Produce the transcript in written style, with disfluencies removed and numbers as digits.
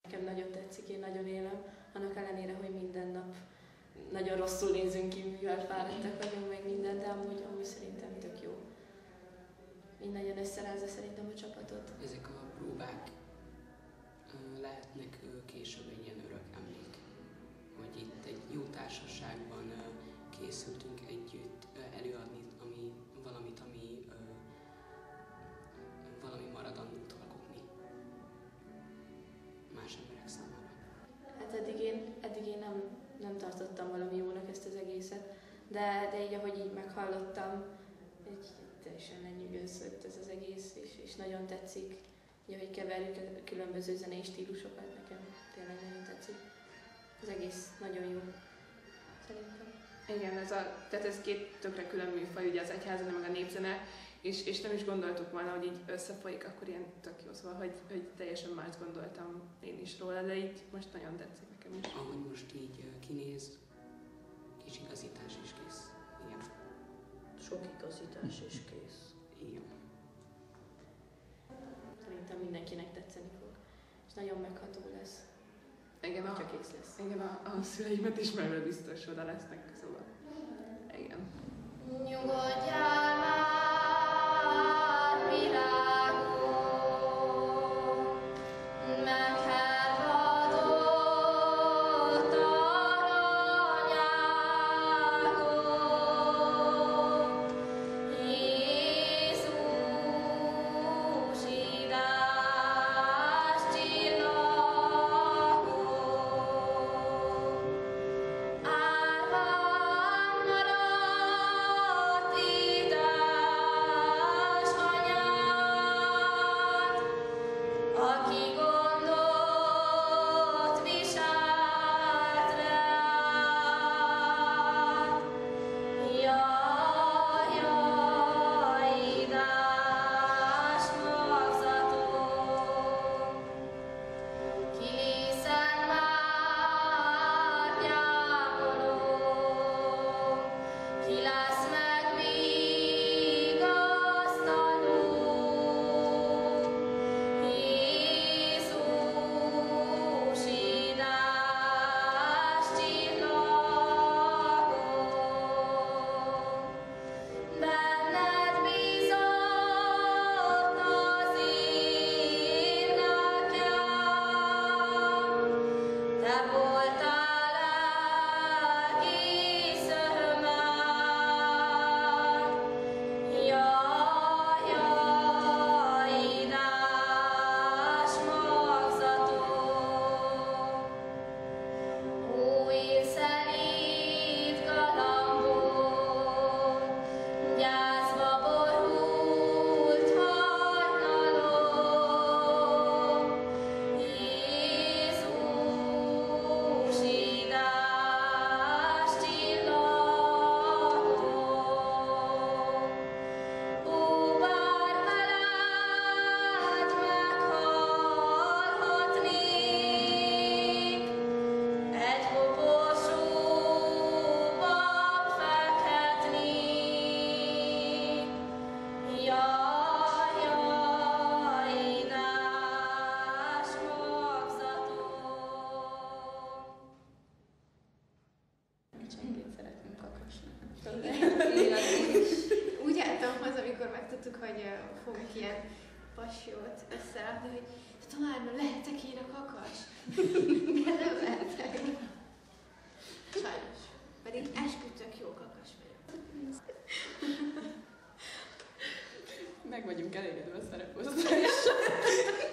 Nekem nagyon tetszik, én nagyon élem, annak ellenére, hogy minden nap nagyon rosszul nézünk ki, mivel fáradtak vagyunk meg minden, de amúgy szerintem tök jó. Így nagyon összerázza szerintem a csapatot. Ezek a próbák lehetnek később egy ilyen örök emlék, hogy itt egy jó társaságban készültünk együtt előadni valamit, ami valami maradandót alkotni más emberek számára. Hát eddig én nem tartottam valami jónak ezt az egészet, de így ahogy így meghallottam, teljesen lenyűgözött ez az egész, és nagyon tetszik, így, ahogy keverjük a különböző zenei stílusokat, nekem tényleg nagyon tetszik. Az egész nagyon jó, szerintem. Igen, tehát ez két tökre külön műfaj, ugye az egyházzene meg a népzene, és nem is gondoltuk volna, hogy így összefolyik, akkor ilyen tök jó, szóval, hogy teljesen más gondoltam én is róla, de így most nagyon tetszik nekem is. Ahogy most így kinéz, kis igazítás is kész. Igen. Sok igazítás és kész. Igen. Szerintem mindenkinek tetszeni fog, és nagyon megható lesz. Igen, csak kész lesz. Igen, a szüleimet ismerve biztos oda lesznek, szóval. Igen. Nyugodjál már, virágom, meghervadott aranyágom. Jézus, idás csillagom, árván maradt idás anyád, aki gondot viselt rád. Jaj, jaj, idás magzatom, kilészen már nyákolom, ki lesz megvigasztaló. Jézus, idás csillagom, benned bízott az én lelkem, te voltál egész örömmel. Jaj, jaj, idás magzatom, ó, én szelíd galambom, gyászba borult hajnalom. Jézus, idás csillagom, ó, bár veled meghalhatnék, egy koporsóban fekhetnék. Jaj, jaj, idás magzatom. Csengét szeretnénk kakasni. Úgy álltam haza, amikor megtudtuk, hogy fogunk ilyen passiót összerakni, hogy tanárnő, lehetek én a kakas? Nem lehetek. Sajnos. Pedig esküdtök jó kakas vagyok. Meg vagyunk elégedve a szereposztással.